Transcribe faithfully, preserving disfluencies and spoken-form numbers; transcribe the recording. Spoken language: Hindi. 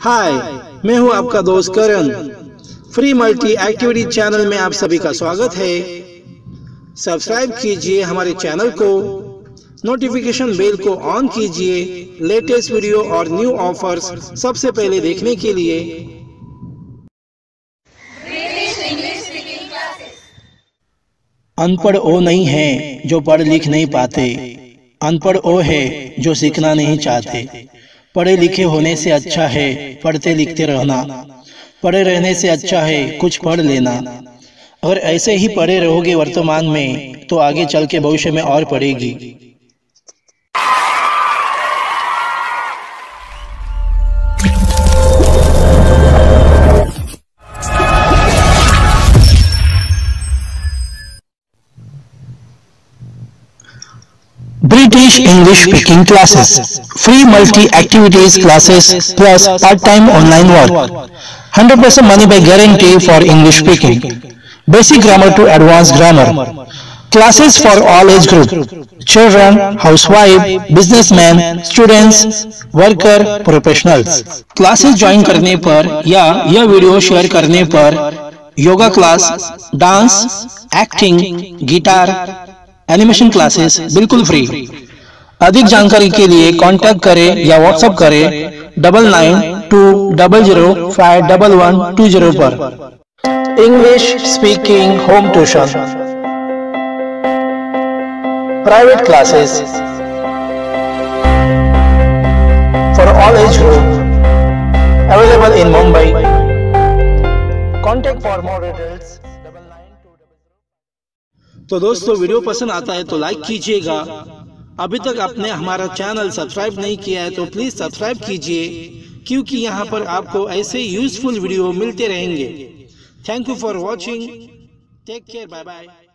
हाय, मैं हूं आपका दोस्त Karan. Free multi activity channel में आप सभी का स्वागत है। सब्सक्राइब कीजिए हमारे चैनल को, नोटिफिकेशन बेल को ऑन कीजिए लेटेस्ट वीडियो और न्यू ऑफर्स सबसे पहले देखने के लिए। अनपढ़ वो नहीं है जो पढ़ लिख नहीं पाते, अनपढ़ वो है जो सीखना नहीं चाहते। पढ़े लिखे होने से अच्छा है पढ़ते लिखते रहना, पढ़े रहने से अच्छा है कुछ पढ़ लेना। अगर ऐसे ही पढ़े रहोगे वर्तमान में तो आगे चल के भविष्य में और पढ़ेगी। British English speaking classes, free multi activities classes plus part-time online work, one hundred percent money back guarantee for English speaking, basic grammar to advanced grammar, classes for all age group, children, housewife, businessmen, students, worker, professionals। Classes join करने पर या यह वीडियो शेयर करने पर yoga class, dance, acting, guitar, animation classes बिल्कुल फ्री। अधिक जानकारी के लिए कांटेक्ट करें या व्हाट्सएप करें double nine two double zero five double one two zero पर। English speaking home tuition, private classes for all age group, available in Mumbai. Contact for more details. तो दोस्तों, वीडियो पसंद आता है तो लाइक कीजिएगा। अभी तक आपने हमारा चैनल सब्सक्राइब नहीं किया है तो प्लीज सब्सक्राइब कीजिए, क्योंकि यहाँ पर आपको ऐसे यूजफुल वीडियो मिलते रहेंगे। Thank you for watching, take care, bye bye.